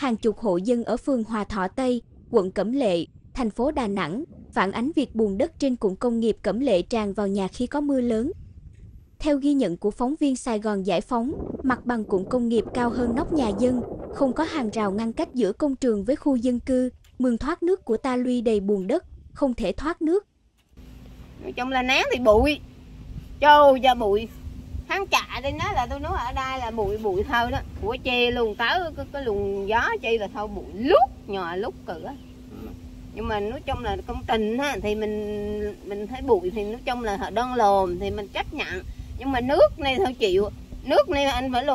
hàng chục hộ dân ở phường Hòa Thọ Tây, quận Cẩm Lệ, thành phố Đà Nẵng, phản ánh việc bùn đất trên cụm công nghiệp Cẩm Lệ tràn vào nhà khi có mưa lớn. Theo ghi nhận của phóng viên Sài Gòn Giải phóng, mặt bằng cụm công nghiệp cao hơn nóc nhà dân, không có hàng rào ngăn cách giữa công trường với khu dân cư, mương thoát nước của ta luy đầy bùn đất, không thể thoát nước. Nói chung là nắng thì bụi, trôi ra bụi. Tháng chạ đây nói là tôi nói ở đây là bụi thôi đó, của che luôn tới cái luồng gió chi là thôi bụi lúc nhòa lúc cửa. Nhưng mà nói chung là công trình ha, thì mình thấy bụi thì nói chung là họ đơn lồm thì mình chấp nhận. Nhưng mà nước này thôi chịu, nước này anh phải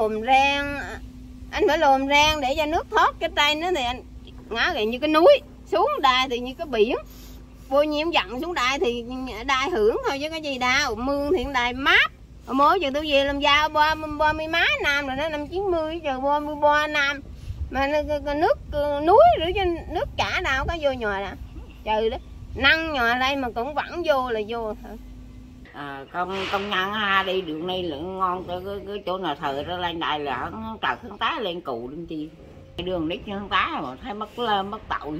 lồm rang để cho nước thoát cái tay nó thì anh ngã như cái núi, xuống đai thì như cái biển. Vô nhiễm dặn xuống đai thì đai hưởng thôi chứ cái gì đâu, mương thì đai mát. Mới giờ tôi về làm giao 30 mấy năm rồi đó, năm 90 giờ 33 năm. Mà nước núi rồi chứ nước chả đâu có vô nhòa nè. Trời đó, năng nhòa đây mà cũng vẫn vô là vô thôi. Công nhân đi đường này lượng ngon cái chỗ nào thờ ra lên đây là trời hướng tá lên cụ lên chi. Đường nít hướng tá mà thấy mất tội.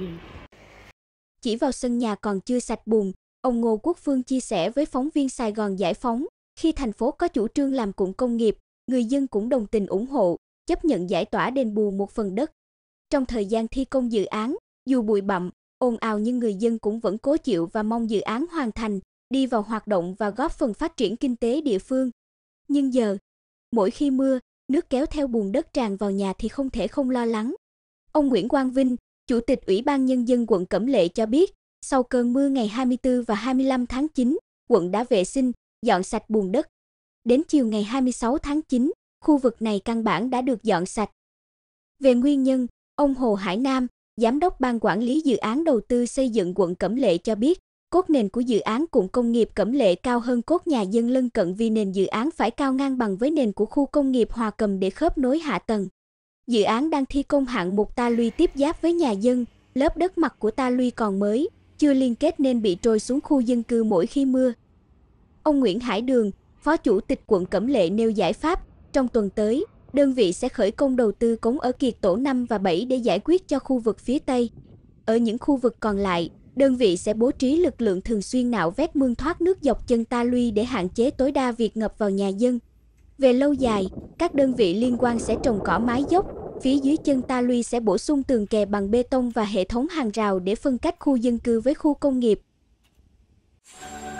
Chỉ vào sân nhà còn chưa sạch bùn, ông Ngô Quốc Phương chia sẻ với phóng viên Sài Gòn Giải phóng, khi thành phố có chủ trương làm cụm công nghiệp, người dân cũng đồng tình ủng hộ, chấp nhận giải tỏa đền bù một phần đất. Trong thời gian thi công dự án, dù bụi bặm, ồn ào nhưng người dân cũng vẫn cố chịu và mong dự án hoàn thành, đi vào hoạt động và góp phần phát triển kinh tế địa phương. Nhưng giờ, mỗi khi mưa, nước kéo theo bùn đất tràn vào nhà thì không thể không lo lắng. Ông Nguyễn Quang Vinh, Chủ tịch Ủy ban Nhân dân quận Cẩm Lệ cho biết, sau cơn mưa ngày 24 và 25 tháng 9, quận đã vệ sinh, dọn sạch bùn đất. Đến chiều ngày 26 tháng 9, khu vực này căn bản đã được dọn sạch. Về nguyên nhân, ông Hồ Hải Nam, Giám đốc Ban Quản lý Dự án Đầu tư Xây dựng quận Cẩm Lệ cho biết, cốt nền của dự án cụm công nghiệp Cẩm Lệ cao hơn cốt nhà dân lân cận vì nền dự án phải cao ngang bằng với nền của khu công nghiệp Hòa Cầm để khớp nối hạ tầng. Dự án đang thi công hạng mục ta luy tiếp giáp với nhà dân, lớp đất mặt của ta luy còn mới, chưa liên kết nên bị trôi xuống khu dân cư mỗi khi mưa. Ông Nguyễn Hải Đường, Phó Chủ tịch quận Cẩm Lệ nêu giải pháp, trong tuần tới, đơn vị sẽ khởi công đầu tư cống ở kiệt tổ 5 và 7 để giải quyết cho khu vực phía Tây. Ở những khu vực còn lại, đơn vị sẽ bố trí lực lượng thường xuyên nạo vét mương thoát nước dọc chân ta luy để hạn chế tối đa việc ngập vào nhà dân. Về lâu dài, các đơn vị liên quan sẽ trồng cỏ mái dốc, phía dưới chân ta luy sẽ bổ sung tường kè bằng bê tông và hệ thống hàng rào để phân cách khu dân cư với khu công nghiệp.